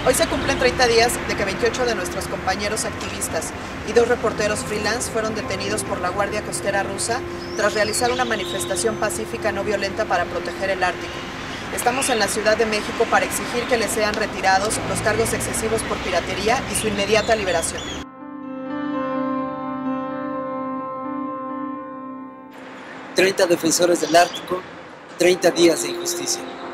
Hoy se cumplen 30 días de que 28 de nuestros compañeros activistas y 2 reporteros freelance fueron detenidos por la Guardia Costera rusa tras realizar una manifestación pacífica no violenta para proteger el Ártico. Estamos en la Ciudad de México para exigir que les sean retirados los cargos excesivos por piratería y su inmediata liberación. 30 defensores del Ártico, 30 días de injusticia.